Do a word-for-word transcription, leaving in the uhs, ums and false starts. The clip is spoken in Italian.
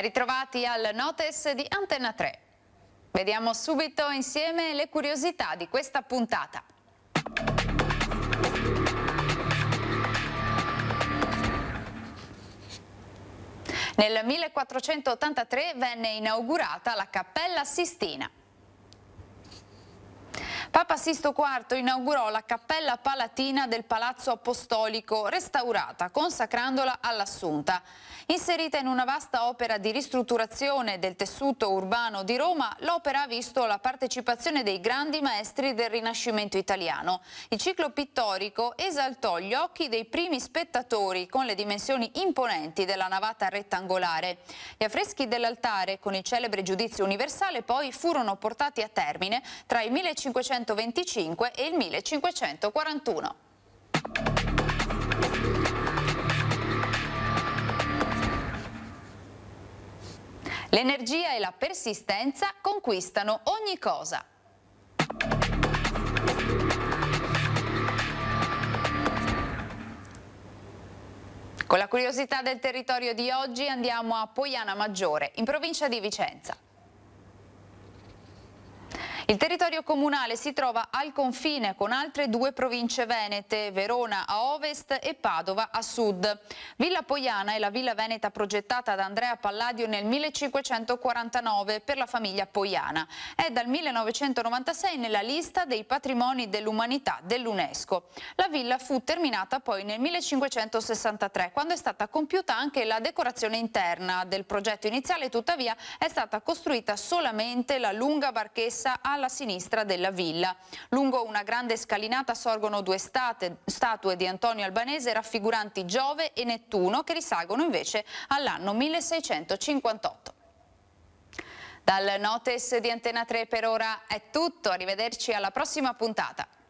Ben ritrovati al Notes di Antena tre. Vediamo subito insieme le curiosità di questa puntata. Nel millequattrocentottantatré venne inaugurata la Cappella Sistina. Papa Sisto quarto inaugurò la Cappella Palatina del Palazzo Apostolico, restaurata, consacrandola all'Assunta. Inserita in una vasta opera di ristrutturazione del tessuto urbano di Roma, l'opera ha visto la partecipazione dei grandi maestri del Rinascimento italiano. Il ciclo pittorico esaltò gli occhi dei primi spettatori con le dimensioni imponenti della navata rettangolare. Gli affreschi dell'altare con il celebre Giudizio universale poi furono portati a termine tra il millecinquecentoventicinque e il millecinquecentoquarantuno. L'energia e la persistenza conquistano ogni cosa. Con la curiosità del territorio di oggi andiamo a Poiana Maggiore, in provincia di Vicenza. Il territorio comunale si trova al confine con altre due province venete, Verona a ovest e Padova a sud. Villa Poiana è la villa veneta progettata da Andrea Palladio nel millecinquecentoquarantanove per la famiglia Poiana. È dal millenovecentonovantasei nella lista dei patrimoni dell'umanità dell'UNESCO. La villa fu terminata poi nel millecinquecentosessantatré, quando è stata compiuta anche la decorazione interna del progetto iniziale. Tuttavia è stata costruita solamente la lunga barchessa alla sinistra della villa. Lungo una grande scalinata sorgono due state, statue di Antonio Albanese raffiguranti Giove e Nettuno, che risalgono invece all'anno milleseicentocinquantotto. Dal Notes di Antena tre per ora è tutto, arrivederci alla prossima puntata.